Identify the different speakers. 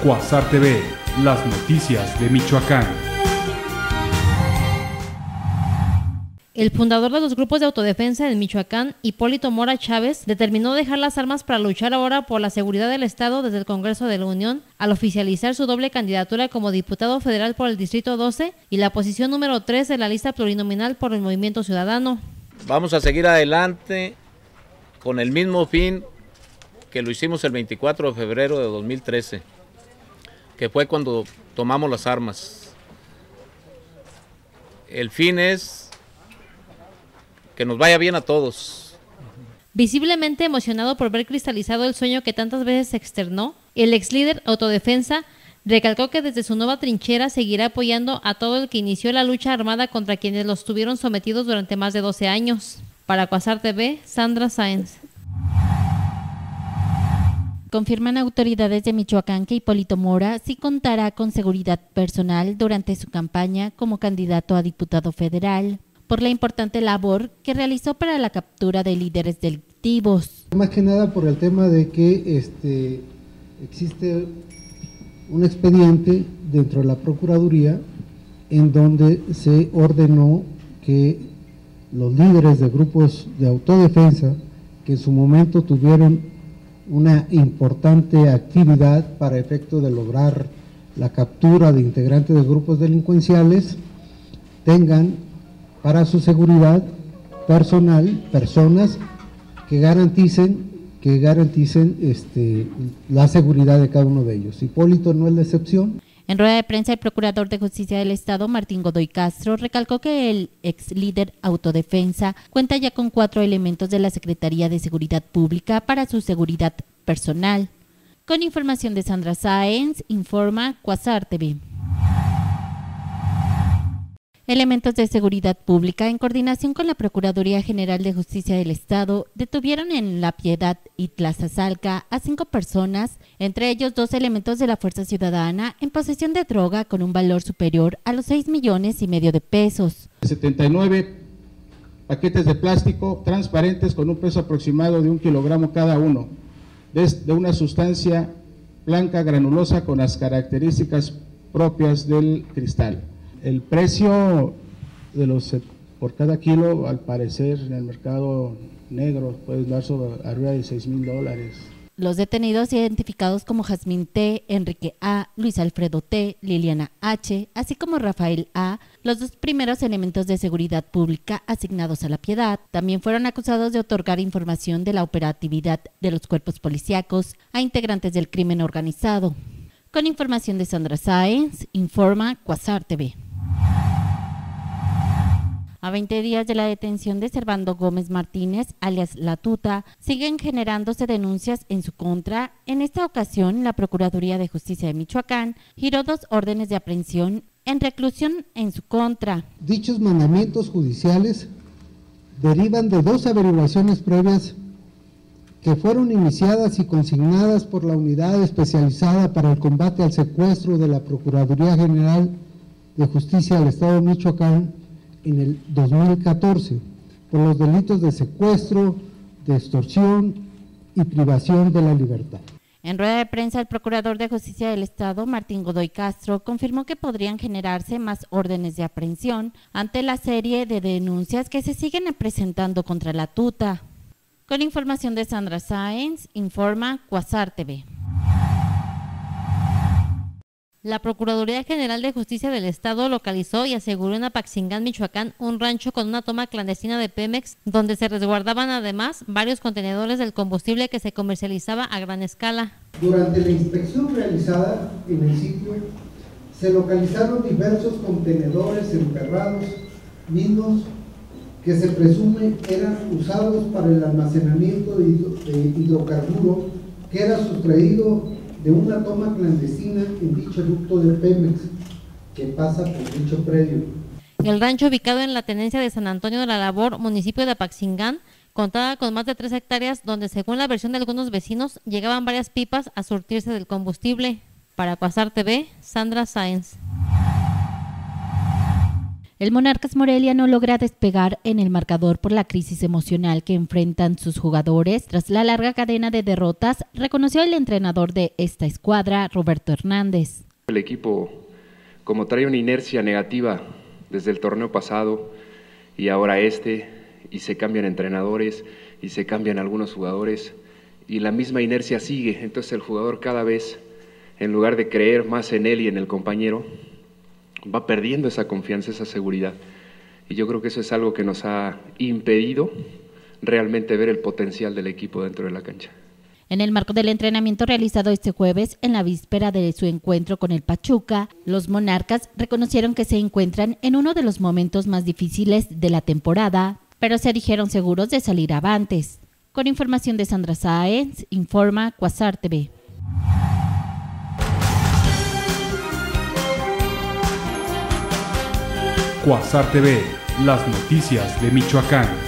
Speaker 1: Cuasar TV, las noticias de Michoacán.
Speaker 2: El fundador de los grupos de autodefensa en Michoacán, Hipólito Mora Chávez, determinó dejar las armas para luchar ahora por la seguridad del Estado desde el Congreso de la Unión, al oficializar su doble candidatura como diputado federal por el Distrito 12 y la posición número 3 de la lista plurinominal por el Movimiento Ciudadano.
Speaker 3: Vamos a seguir adelante con el mismo fin que lo hicimos el 24 de febrero de 2013, que fue cuando tomamos las armas. El fin es que nos vaya bien a todos.
Speaker 2: Visiblemente emocionado por ver cristalizado el sueño que tantas veces externó, el ex líder autodefensa recalcó que desde su nueva trinchera seguirá apoyando a todo el que inició la lucha armada contra quienes los tuvieron sometidos durante más de 12 años. Para Cuasar TV, Sandra Sáenz.
Speaker 4: Confirman autoridades de Michoacán que Hipólito Mora sí contará con seguridad personal durante su campaña como candidato a diputado federal, por la importante labor que realizó para la captura de líderes delictivos.
Speaker 5: Más que nada por el tema de que existe un expediente dentro de la Procuraduría en donde se ordenó que los líderes de grupos de autodefensa que en su momento tuvieron una importante actividad para efecto de lograr la captura de integrantes de grupos delincuenciales tengan para su seguridad personal personas que garanticen la seguridad de cada uno de ellos. Hipólito no es la excepción.
Speaker 4: En rueda de prensa, el procurador de Justicia del Estado, Martín Godoy Castro, recalcó que el ex líder autodefensa cuenta ya con 4 elementos de la Secretaría de Seguridad Pública para su seguridad personal. Con información de Sandra Sáenz, informa Cuasar TV. Elementos de seguridad pública, en coordinación con la Procuraduría General de Justicia del Estado, detuvieron en La Piedad y Tlazazalca a 5 personas, entre ellos 2 elementos de la Fuerza Ciudadana, en posesión de droga con un valor superior a los 6,5 millones de pesos.
Speaker 6: 79 paquetes de plástico transparentes con un peso aproximado de 1 kilogramo cada uno, de una sustancia blanca granulosa con las características propias del cristal. El precio de los por cada kilo, al parecer, en el mercado negro puede dar sobre arriba de $6,000.
Speaker 4: Los detenidos identificados como Jazmín T., Enrique A., Luis Alfredo T., Liliana H., así como Rafael A., los 2 primeros elementos de seguridad pública asignados a La Piedad, también fueron acusados de otorgar información de la operatividad de los cuerpos policíacos a integrantes del crimen organizado. Con información de Sandra Sáenz, informa Cuasar TV. A 20 días de la detención de Servando Gómez Martínez, alias La Tuta, siguen generándose denuncias en su contra. En esta ocasión, la Procuraduría de Justicia de Michoacán giró 2 órdenes de aprehensión en reclusión en su contra.
Speaker 5: Dichos mandamientos judiciales derivan de 2 averiguaciones previas que fueron iniciadas y consignadas por la Unidad Especializada para el Combate al Secuestro de la Procuraduría General de Justicia del Estado de Michoacán en el 2014, por los delitos de secuestro, de extorsión y privación de la libertad.
Speaker 4: En rueda de prensa, el procurador de Justicia del Estado, Martín Godoy Castro, confirmó que podrían generarse más órdenes de aprehensión ante la serie de denuncias que se siguen presentando contra La Tuta. Con información de Sandra Sáenz, informa Cuasar TV.
Speaker 2: La Procuraduría General de Justicia del Estado localizó y aseguró en Apaxingán, Michoacán, un rancho con una toma clandestina de Pemex, donde se resguardaban además varios contenedores del combustible que se comercializaba a gran escala.
Speaker 5: Durante la inspección realizada en el sitio, se localizaron diversos contenedores emperrados, mismos que se presume eran usados para el almacenamiento de hidrocarburo que era sustraído de una toma clandestina en dicho ducto de Pemex que pasa por dicho predio.
Speaker 2: El rancho, ubicado en la tenencia de San Antonio de la Labor, municipio de Apaxingán, contaba con más de 3 hectáreas donde, según la versión de algunos vecinos, llegaban varias pipas a surtirse del combustible. Para Cuasar TV, Sandra Sáenz.
Speaker 4: El Monarcas Morelia no logra despegar en el marcador por la crisis emocional que enfrentan sus jugadores tras la larga cadena de derrotas, reconoció el entrenador de esta escuadra, Roberto Hernández.
Speaker 7: El equipo, como trae una inercia negativa desde el torneo pasado y ahora y se cambian entrenadores y se cambian algunos jugadores y la misma inercia sigue, entonces el jugador cada vez, en lugar de creer más en él y en el compañero, va perdiendo esa confianza, esa seguridad. Y yo creo que eso es algo que nos ha impedido realmente ver el potencial del equipo dentro de la cancha.
Speaker 4: En el marco del entrenamiento realizado este jueves, en la víspera de su encuentro con el Pachuca, los Monarcas reconocieron que se encuentran en uno de los momentos más difíciles de la temporada, pero se dijeron seguros de salir avantes. Con información de Sandra Sáenz, informa Quasar TV.
Speaker 1: Quasar TV, las noticias de Michoacán.